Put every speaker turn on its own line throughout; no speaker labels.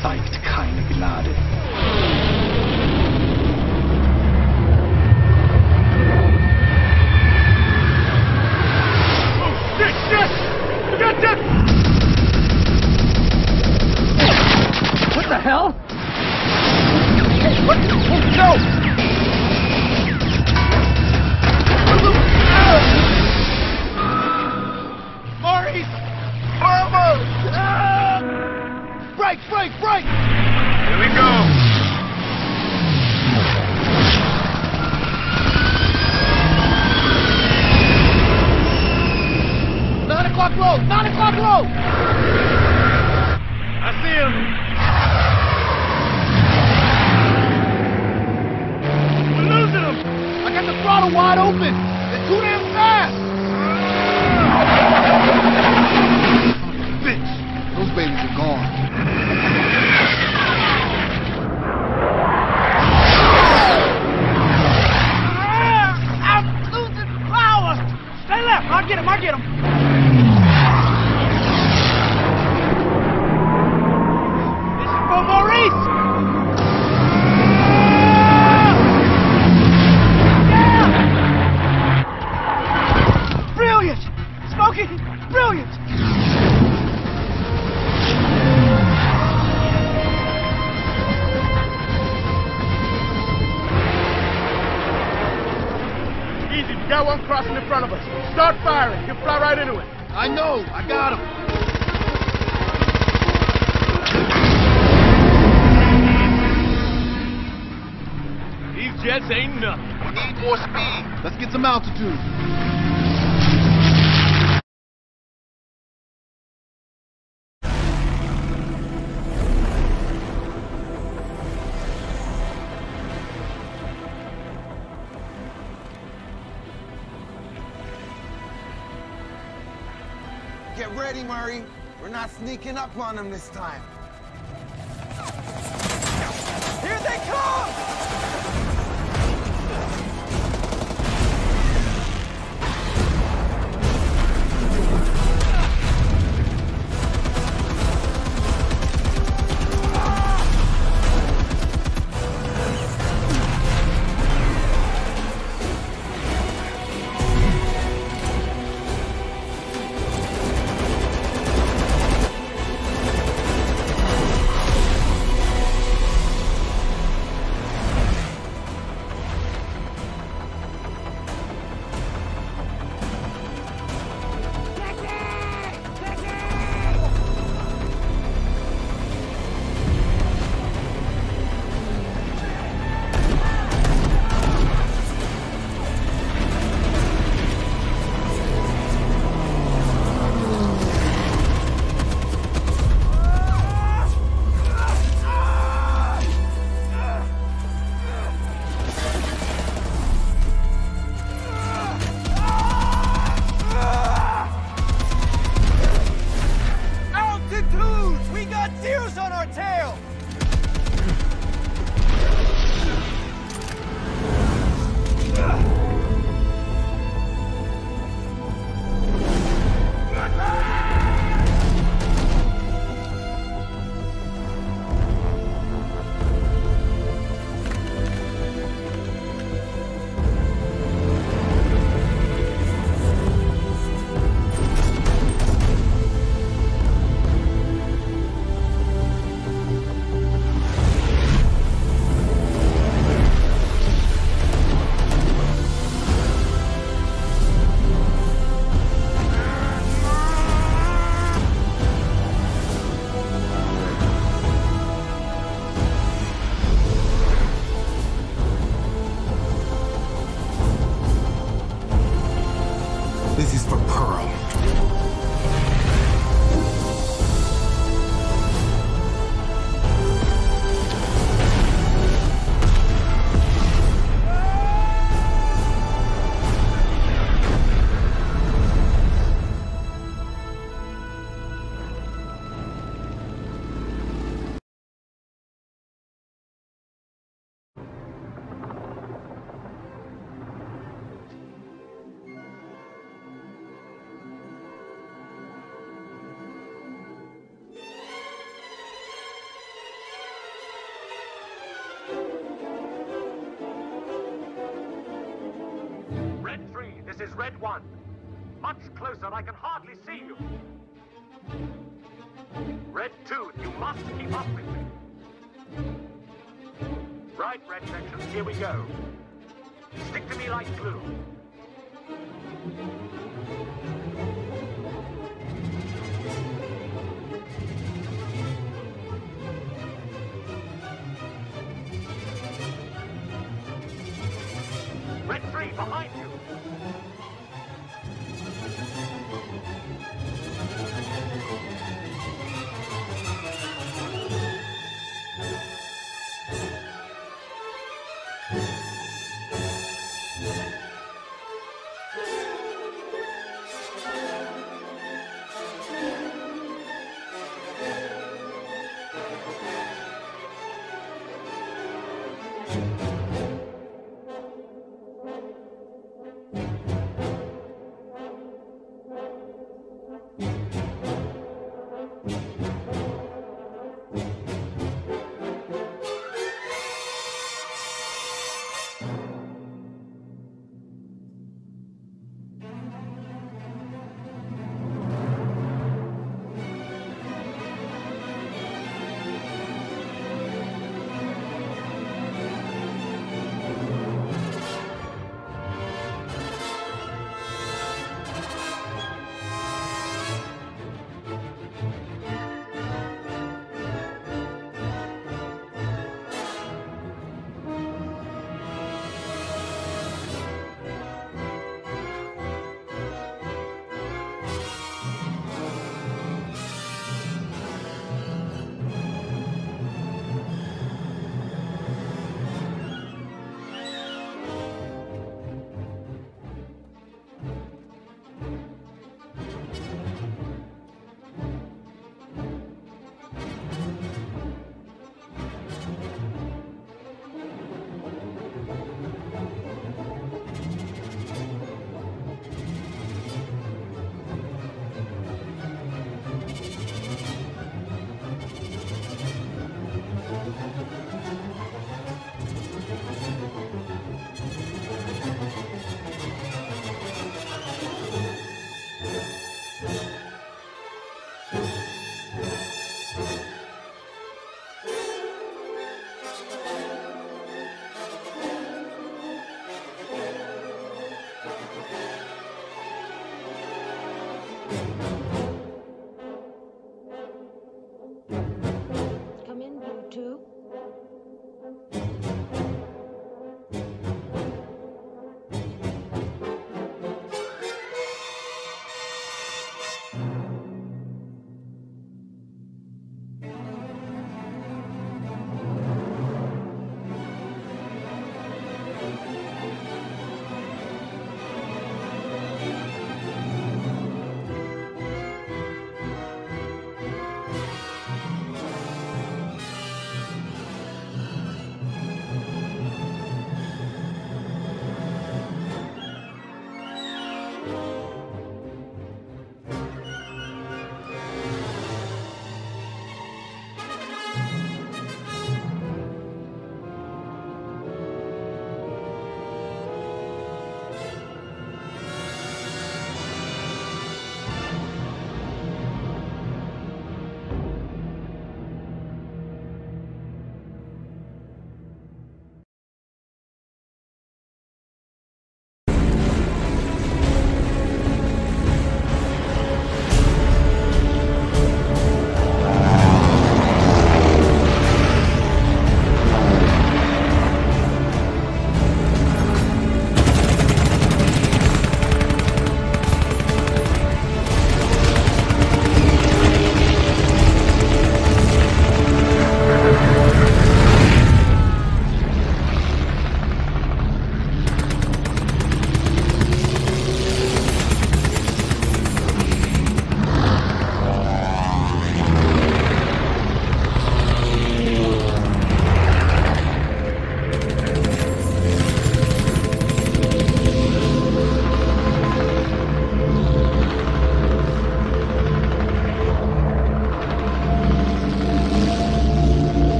zeigt keine Gnade.
Oh, shit! Get that!
What the hell? What? No!
Maurice! Almost! Break! Here we go!
9 o'clock road! 9 o'clock road!
I see him! We're losing him!
I got the throttle wide open! They're too damn fast! Bitch! Those babies are gone.
I'm losing power! Stay left! I'll get him! This is for Maurice! Yeah! Brilliant! Smokey! Brilliant! Easy, we got one crossing in front of us. Start firing. He'll fly right into it.
I know! I got him!
These jets ain't nothing.
We need more speed. Let's get some altitude.
Get ready, Murray. We're not sneaking up on them this time. Here they come!
is Red 1. Much closer, I can hardly see you. Red 2, you must keep up with me. Right, Red Section, here we go. Stick to me like glue. Red 3, behind you!
Come in, Blue 2.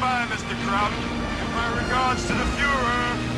Goodbye, Mr. Kraut. Give my regards to the Fuhrer.